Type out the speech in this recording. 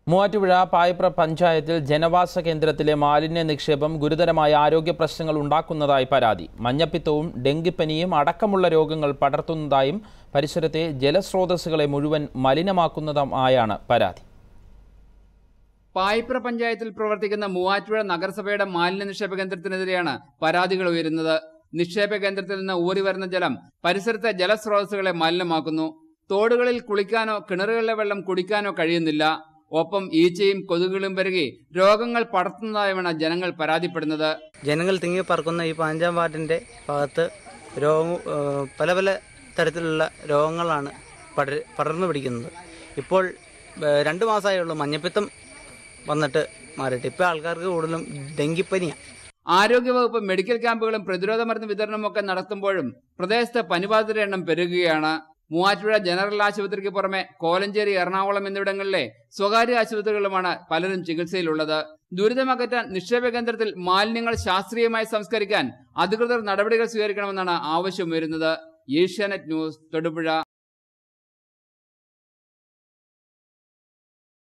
മൂവാറ്റുപുഴ പായിപ്ര പഞ്ചായത്തിൽ ജനവാസ കേന്ദ്രത്തിലെ മാലിന്യ നിക്ഷേപം ഗുരുതരമായ ആരോഗ്യ പ്രശ്നങ്ങൾ ഉണ്ടാക്കുന്നതായി പരാതി. മഞ്ഞപ്പിത്തവും ഡെങ്കിപ്പനിയും അടക്കമുള്ള രോഗങ്ങൾ പടർത്തുന്നതായും പരിസരത്തെ ജലസ്രോതസ്സുകളെ മുഴുവൻ മലിനമാക്കുന്നതായാണ് പരാതി. പായിപ്ര പഞ്ചായത്തിൽ പ്രവർത്തിക്കുന്ന മൂവാറ്റുപുഴ നഗരസഭയുടെ മാലിന്യ നിക്ഷേപ കേന്ദ്രത്തിനെതിരെയാണ് പരാതികൾ ഉയരുന്നത്. നിക്ഷേപ കേന്ദ്രത്തിൽ നിന്ന് ഊറി വരുന്ന ജലം പരിസരത്തെ ജലസ്രോതസ്സുകളെ മലിനമാക്കുന്നു. തോടുകളിൽ കുളിക്കാനോ കിണറുകളിലെ വെള്ളം കുടിക്കാനോ കഴിയുന്നില്ല. ഒപ്പം ഈച്ചയും കൊതുകുകളും പെരുകി രോഗങ്ങൾ പടർത്തുന്നതായുമാണ് ജനങ്ങൾ പരാതിപ്പെടുന്നത്. ജനങ്ങൾ തിങ്ങിപ്പറക്കുന്ന ഈ 5-ാം വാർഡിന്റെ ഭാഗത്ത് പല പല തരത്തിലുള്ള രോഗങ്ങളാണ് പടർന്നു പിടിക്കുന്നത്. ഇപ്പോൾ 2 മാസമായുള്ളൂ മഞ്ഞപ്പിത്തം വന്നിട്ട് മാറിയിട്ട്. ഇപ്പോൾ ആൾക്കാർക്ക് കൂടുതലും ഡെങ്കിപ്പനിയാണ്. ആരോഗ്യവകുപ്പ് മെഡിക്കൽ ക്യാമ്പുകളും പ്രതിരോധ മരുന്ന് വിതരണവും ഒക്കെ നടത്തുമ്പോഴും പ്രദേശത്ത് പനിബാധിതരുടെ എണ്ണം പെരുകുകയാണ്. മൂവാറ്റുപുഴ ജനറൽ ആശുപത്രിക്ക് പുറമെ കോലഞ്ചേരി, എറണാകുളം എന്നിവിടങ്ങളിലെ സ്വകാര്യ ആശുപത്രികളിലുമാണ് പലരും ചികിത്സയിലുള്ളത്. ദുരിതമകറ്റാൻ നിക്ഷേപ കേന്ദ്രത്തിൽ മാലിന്യങ്ങൾ ശാസ്ത്രീയമായി സംസ്കരിക്കാൻ അധികൃതർ നടപടികൾ സ്വീകരിക്കണമെന്നാണ് ആവശ്യമുയരുന്നത്. ഏഷ്യാനെറ്റ് ന്യൂസ്, തൊടുപുഴ.